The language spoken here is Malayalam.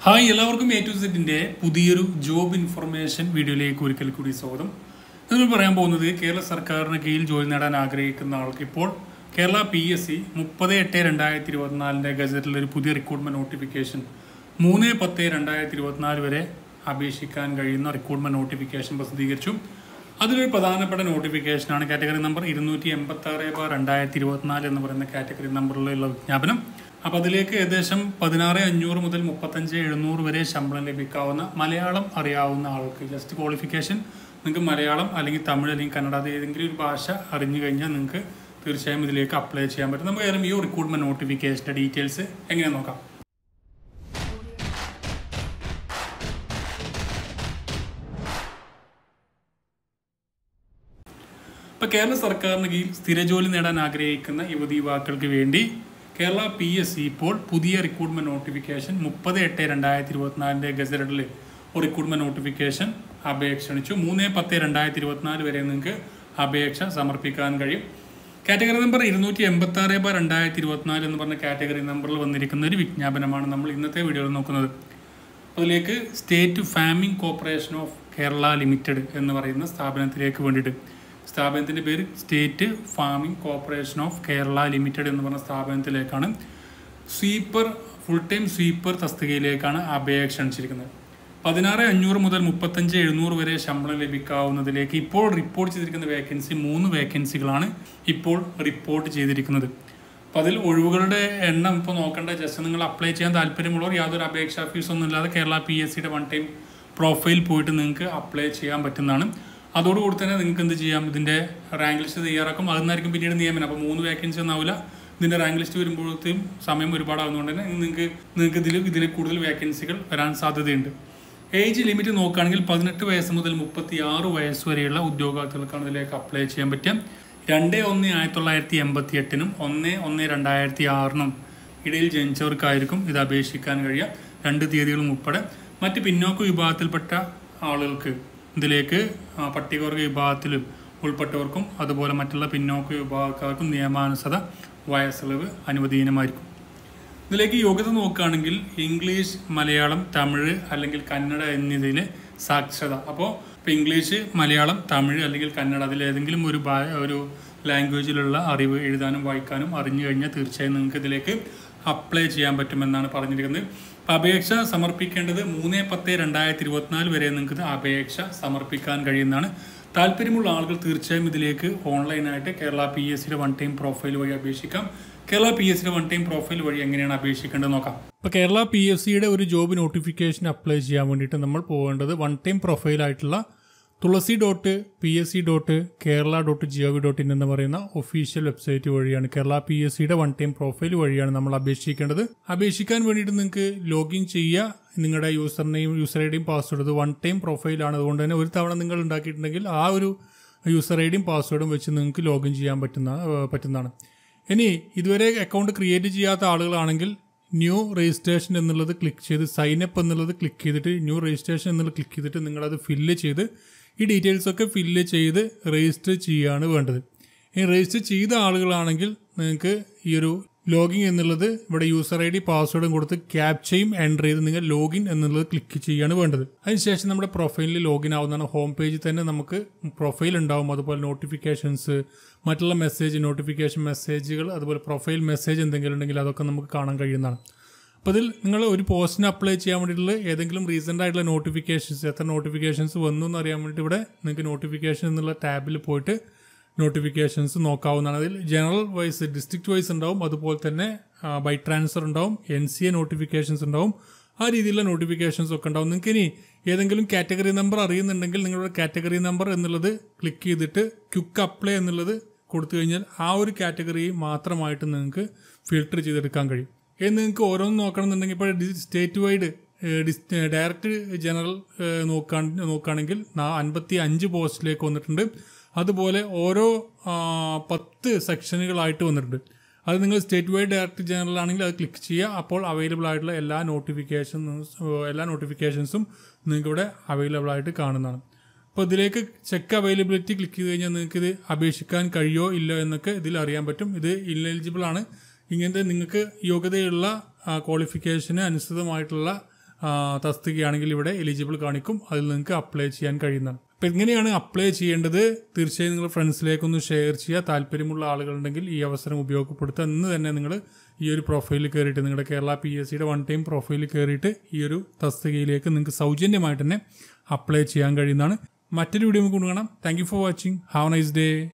ഹായ് എല്ലാവർക്കും A to Z-ന്റെ പുതിയൊരു ജോബ് ഇൻഫർമേഷൻ വീഡിയോയിലേക്ക് ഒരിക്കൽ കൂടി സ്വാഗതം. നമ്മൾ പറയാൻ പോകുന്നത് കേരള സർക്കാരിന് കീഴിൽ ജോലി നേടാൻ ആഗ്രഹിക്കുന്ന ആൾക്ക് ഇപ്പോൾ കേരള PSC 30/8/2024 ഗസറ്റിൽ ഒരു പുതിയ റിക്രൂട്ട്മെന്റ് നോട്ടിഫിക്കേഷൻ 3/10/2024 വരെ അപേക്ഷിക്കാൻ കഴിയുന്ന റിക്രൂട്ട്മെന്റ് നോട്ടിഫിക്കേഷൻ പ്രസിദ്ധീകരിച്ചു. അതിലൊരു പ്രധാനപ്പെട്ട നോട്ടിഫിക്കേഷനാണ് കാറ്റഗറി നമ്പർ 286/2024 എന്ന് പറയുന്ന കാറ്റഗറി നമ്പറിലുള്ള വിജ്ഞാപനം. അപ്പോൾ അതിലേക്ക് ഏകദേശം 16,500 മുതൽ 35,700 വരെ ശമ്പളം ലഭിക്കാവുന്ന മലയാളം അറിയാവുന്ന ആൾക്ക് ജസ്റ്റ് ക്വാളിഫിക്കേഷൻ നിങ്ങൾക്ക് മലയാളം അല്ലെങ്കിൽ തമിഴ് അല്ലെങ്കിൽ കന്നഡ അത് ഏതെങ്കിലും ഒരു ഭാഷ അറിഞ്ഞു കഴിഞ്ഞാൽ നിങ്ങൾക്ക് തീർച്ചയായും ഇതിലേക്ക് അപ്ലൈ ചെയ്യാൻ പറ്റും. നമുക്ക് ഏതായാലും ഈ റിക്രൂട്ട്മെന്റ് നോട്ടിഫിക്കേഷൻ്റെ ഡീറ്റെയിൽസ് എങ്ങനെ നോക്കാം. ഇപ്പോൾ കേരള സർക്കാരിന് കീഴിൽ സ്ഥിരജോലി നേടാൻ ആഗ്രഹിക്കുന്ന യുവതി യുവാക്കൾക്ക് വേണ്ടി കേരള PSC ഇപ്പോൾ പുതിയ റിക്രൂട്ട്മെന്റ് നോട്ടിഫിക്കേഷൻ 30/8/2024 ഗസറ്റിൽ ഒരു റിക്രൂട്ട്മെന്റ് നോട്ടിഫിക്കേഷൻ അപേക്ഷ ക്ഷണിച്ചു. 3/10/2024 വരെ നിങ്ങൾക്ക് അപേക്ഷ സമർപ്പിക്കാൻ കഴിയും. കാറ്റഗറി നമ്പർ 286/2024 എന്ന് പറഞ്ഞ കാറ്റഗറി നമ്പറിൽ വന്നിരിക്കുന്ന ഒരു വിജ്ഞാപനമാണ് നമ്മൾ ഇന്നത്തെ വീഡിയോയിൽ നോക്കുന്നത്. അതിലേക്ക് state farming corporation of Kerala limited എന്ന് പറയുന്ന സ്ഥാപനത്തിലേക്ക് വേണ്ടിയിട്ട് സ്ഥാപനത്തിൻ്റെ പേര് state farming corporation of Kerala limited എന്ന് പറഞ്ഞ സ്ഥാപനത്തിലേക്കാണ് ഫുൾ ടൈം സ്വീപ്പർ തസ്തികയിലേക്കാണ് അപേക്ഷ ക്ഷണിച്ചിരിക്കുന്നത്. 16,500 മുതൽ 35,700 വരെ ശമ്പളം ലഭിക്കാവുന്നതിലേക്ക് ഇപ്പോൾ റിപ്പോർട്ട് ചെയ്തിരിക്കുന്ന വേക്കൻസി 3 വേക്കൻസികളാണ് ഇപ്പോൾ റിപ്പോർട്ട് ചെയ്തിരിക്കുന്നത്. അപ്പോൾ അതിൽ ഒഴിവുകളുടെ എണ്ണം ഇപ്പോൾ നോക്കേണ്ട. ജസ്റ്റ് നിങ്ങൾ അപ്ലൈ ചെയ്യാൻ താല്പര്യമുള്ളവർ യാതൊരു അപേക്ഷാ ഫീസൊന്നും ഇല്ലാതെ കേരള PSCയുടെ വൺ ടൈം പ്രൊഫൈൽ പോയിട്ട് നിങ്ങൾക്ക് അപ്ലൈ ചെയ്യാൻ പറ്റുന്നതാണ്. അതോടുകൂടി തന്നെ നിങ്ങൾക്ക് എന്ത് ചെയ്യാം, ഇതിൻ്റെ റാങ്ക് ലിസ്റ്റ് തയ്യാറാക്കും. അതിനായിരിക്കും പിന്നീട് നിയമനം. അപ്പോൾ 3 വേക്കൻസി ഒന്നും ആവില്ല. ഇതിൻ്റെ റാങ്ക് ലിസ്റ്റ് വരുമ്പോഴത്തേക്കും സമയം ഒരുപാടാകുന്നതുകൊണ്ട് തന്നെ നിങ്ങൾക്ക് ഇതിൽ കൂടുതൽ വേക്കൻസികൾ വരാൻ സാധ്യതയുണ്ട്. ഏജ് ലിമിറ്റ് നോക്കുകയാണെങ്കിൽ 18 വയസ്സ് മുതൽ 36 വയസ്സ് വരെയുള്ള ഉദ്യോഗാർത്ഥികൾക്കാണ് ഇതിലേക്ക് അപ്ലൈ ചെയ്യാൻ പറ്റുക. 2/1/1988 1/1/2006 ഇടയിൽ ജനിച്ചവർക്കായിരിക്കും ഇത് അപേക്ഷിക്കാൻ കഴിയുക. 2 തീയതികളും ഉൾപ്പെടെ. മറ്റ് പിന്നോക്ക വിഭാഗത്തിൽപ്പെട്ട ആളുകൾക്ക് ഇതിലേക്ക് പട്ടികവർഗ വിഭാഗത്തിൽ ഉൾപ്പെട്ടവർക്കും അതുപോലെ മറ്റുള്ള പിന്നോക്ക വിഭാഗക്കാർക്കും നിയമാനുസൃത വയസ്സിളവ് അനുവദനീയമായിരിക്കും. ഇതിലേക്ക് യോഗ്യത നോക്കുകയാണെങ്കിൽ ഇംഗ്ലീഷ്, മലയാളം, തമിഴ് അല്ലെങ്കിൽ കന്നഡ എന്നിവയിലെ സാക്ഷരത. അപ്പോൾ ഇംഗ്ലീഷ്, മലയാളം, തമിഴ് അല്ലെങ്കിൽ കന്നഡ അതിലേതെങ്കിലും ഒരു ലാംഗ്വേജിലുള്ള അറിവ് എഴുതാനും വായിക്കാനും അറിഞ്ഞു കഴിഞ്ഞാൽ തീർച്ചയായും നിങ്ങൾക്ക് ഇതിലേക്ക് അപ്ലൈ ചെയ്യാൻ പറ്റുമെന്നാണ് പറഞ്ഞിരിക്കുന്നത്. അപേക്ഷ സമർപ്പിക്കേണ്ടത് 3/10/2024 വരെ നിങ്ങൾക്ക് അപേക്ഷ സമർപ്പിക്കാൻ കഴിയുന്നതാണ്. താല്പര്യമുള്ള ആളുകൾ തീർച്ചയായും ഇതിലേക്ക് ഓൺലൈനായിട്ട് കേരള PSCയുടെ വൺ ടൈം പ്രൊഫൈൽ വഴി അപേക്ഷിക്കാം. കേരള PSCയുടെ വൺ ടൈം പ്രൊഫൈൽ വഴി എങ്ങനെയാണ് അപേക്ഷിക്കേണ്ടത് നോക്കാം. ഇപ്പോൾ കേരള PSCയുടെ ഒരു ജോബ് നോട്ടിഫിക്കേഷൻ അപ്ലൈ ചെയ്യാൻ വേണ്ടിയിട്ട് നമ്മൾ പോകേണ്ടത് വൺ ടൈം പ്രൊഫൈലായിട്ടുള്ള tulasi.psc.kerala.gov.in എന്ന് പറയുന്ന ഒഫീഷ്യൽ വെബ്സൈറ്റ് വഴിയാണ്. കേരള PSCയുടെ വൺ ടൈം പ്രൊഫൈൽ വഴിയാണ് നമ്മൾ അപേക്ഷിക്കേണ്ടത്. അപേക്ഷിക്കാൻ വേണ്ടിയിട്ട് നിങ്ങൾക്ക് ലോഗിൻ ചെയ്യുക. നിങ്ങളുടെ യൂസർ ഐഡിയും പാസ്വേഡ് വൺ ടൈം പ്രൊഫൈലാണ്. അതുകൊണ്ട് തന്നെ ഒരു തവണ നിങ്ങൾ ഉണ്ടാക്കിയിട്ടുണ്ടെങ്കിൽ ആ ഒരു യൂസർ ഐഡിയും പാസ്വേഡും വെച്ച് നിങ്ങൾക്ക് ലോഗിൻ ചെയ്യാൻ പറ്റുന്നതാണ്. ഇനി ഇതുവരെ അക്കൗണ്ട് ക്രിയേറ്റ് ചെയ്യാത്ത ആളുകളാണെങ്കിൽ ന്യൂ രജിസ്ട്രേഷൻ എന്നുള്ളത് ക്ലിക്ക് ചെയ്ത് സൈനപ്പ് എന്നുള്ളത് ക്ലിക്ക് ചെയ്തിട്ട് ന്യൂ രജിസ്ട്രേഷൻ എന്നുള്ളത് ക്ലിക്ക് ചെയ്തിട്ട് നിങ്ങളത് ഫില്ല് ചെയ്ത് ഈ ഡീറ്റെയിൽസൊക്കെ ഫില്ല് ചെയ്ത് രജിസ്റ്റർ ചെയ്യുകയാണ് വേണ്ടത്. ഈ രജിസ്റ്റർ ചെയ്ത ആളുകളാണെങ്കിൽ നിങ്ങൾക്ക് ഈ ഒരു ലോഗിൻ എന്നുള്ളത് ഇവിടെ യൂസർ ഐഡി പാസ്വേഡും കൊടുത്ത് ക്യാപ്ചയും എൻ്റർ ചെയ്ത് നിങ്ങൾ ലോഗിൻ എന്നുള്ളത് ക്ലിക്ക് ചെയ്യുകയാണ് വേണ്ടത്. അതിനുശേഷം നമ്മുടെ പ്രൊഫൈലിൽ ലോഗിൻ ആവുന്നതാണ്. ഹോം പേജിൽ തന്നെ നമുക്ക് പ്രൊഫൈൽ ഉണ്ടാവും. അതുപോലെ നോട്ടിഫിക്കേഷൻസ്, മറ്റുള്ള നോട്ടിഫിക്കേഷൻ മെസ്സേജുകൾ, അതുപോലെ പ്രൊഫൈൽ മെസ്സേജ് എന്തെങ്കിലും ഉണ്ടെങ്കിൽ അതൊക്കെ നമുക്ക് കാണാൻ കഴിയുന്നതാണ്. അപ്പോൾ ഇതിൽ നിങ്ങൾ ഒരു പോസ്റ്റിന് അപ്ലൈ ചെയ്യാൻ വേണ്ടിയിട്ടുള്ള ഏതെങ്കിലും റീസെൻ്റ് ആയിട്ടുള്ള നോട്ടിഫിക്കേഷൻസ് എത്ര നോട്ടിഫിക്കേഷൻസ് വന്നു എന്ന് അറിയാൻ വേണ്ടിയിട്ട് ഇവിടെ നിങ്ങൾക്ക് നോട്ടിഫിക്കേഷൻ എന്നുള്ള ടാബിൽ പോയിട്ട് നോട്ടിഫിക്കേഷൻസ് നോക്കാവുന്നതാണ്. അതിൽ ജനറൽ വൈസ്, ഡിസ്ട്രിക്ട് വൈസ് ഉണ്ടാവും. അതുപോലെ തന്നെ ബൈ ട്രാൻസ്ഫർ ഉണ്ടാവും, NCA നോട്ടിഫിക്കേഷൻസ് ഉണ്ടാവും. ആ രീതിയിലുള്ള നോട്ടിഫിക്കേഷൻസ് ഒക്കെ ഉണ്ടാവും. നിങ്ങൾക്ക് ഇനി ഏതെങ്കിലും കാറ്റഗറി നമ്പർ അറിയുന്നുണ്ടെങ്കിൽ നിങ്ങളുടെ കാറ്റഗറി നമ്പർ എന്നുള്ളത് ക്ലിക്ക് ചെയ്തിട്ട് ക്വിക്ക് അപ്ലൈ എന്നുള്ളത് കൊടുത്തു കഴിഞ്ഞാൽ ആ ഒരു കാറ്റഗറി മാത്രമായിട്ട് നിങ്ങൾക്ക് ഫിൽട്ടർ ചെയ്തെടുക്കാൻ കഴിയും. നിങ്ങൾക്ക് ഓരോന്നും നോക്കണമെന്നുണ്ടെങ്കിൽ ഇപ്പോൾ സ്റ്റേറ്റ് വൈഡ് ഡയറക്റ്റ് ജനറൽ നോക്കുകയാണെങ്കിൽ 55 പോസ്റ്റിലേക്ക് വന്നിട്ടുണ്ട്. അതുപോലെ ഓരോ 10 സെക്ഷനുകളായിട്ട് വന്നിട്ടുണ്ട്. അത് നിങ്ങൾ സ്റ്റേറ്റ് വൈഡ് ഡയറക്റ്റ് ജനറൽ ആണെങ്കിൽ അത് ക്ലിക്ക് ചെയ്യുക. അപ്പോൾ അവൈലബിൾ ആയിട്ടുള്ള എല്ലാ നോട്ടിഫിക്കേഷൻസും നിങ്ങൾക്ക് ഇവിടെ അവൈലബിൾ ആയിട്ട് കാണുന്നതാണ്. അപ്പോൾ ഇതിലേക്ക് ചെക്ക് അവൈലബിലിറ്റി ക്ലിക്ക് ചെയ്ത് കഴിഞ്ഞാൽ നിങ്ങൾക്ക് ഇത് അപേക്ഷിക്കാൻ കഴിയോ ഇല്ലോ എന്നൊക്കെ ഇതിൽ അറിയാൻ പറ്റും. ഇത് ഇൻഎലിജിബിൾ ആണ്. ഇങ്ങനത്തെ നിങ്ങൾക്ക് യോഗ്യതയുള്ള ക്വാളിഫിക്കേഷന് അനുസൃതമായിട്ടുള്ള തസ്തികയാണെങ്കിൽ ഇവിടെ എലിജിബിൾ കാണിക്കും. അതിൽ നിങ്ങൾക്ക് അപ്ലൈ ചെയ്യാൻ കഴിയുന്നതാണ്. അപ്പം എങ്ങനെയാണ് അപ്ലൈ ചെയ്യേണ്ടത്? തീർച്ചയായും നിങ്ങൾ ഫ്രണ്ട്സിലേക്കൊന്ന് ഷെയർ ചെയ്യുക. താല്പര്യമുള്ള ആളുകളുണ്ടെങ്കിൽ ഈ അവസരം ഉപയോഗപ്പെടുത്തുക. ഇന്ന് തന്നെ നിങ്ങൾ ഈ ഒരു പ്രൊഫൈലിൽ കയറിയിട്ട് നിങ്ങളുടെ കേരള PSCയുടെ 1 ടൈം പ്രൊഫൈലിൽ കയറിയിട്ട് ഈ ഒരു തസ്തികയിലേക്ക് നിങ്ങൾക്ക് സൗജന്യമായിട്ട് തന്നെ അപ്ലൈ ചെയ്യാൻ കഴിയുന്നതാണ്. മറ്റൊരു വീഡിയോ നമുക്ക് കാണാം. Thank you for watching. Have a nice day.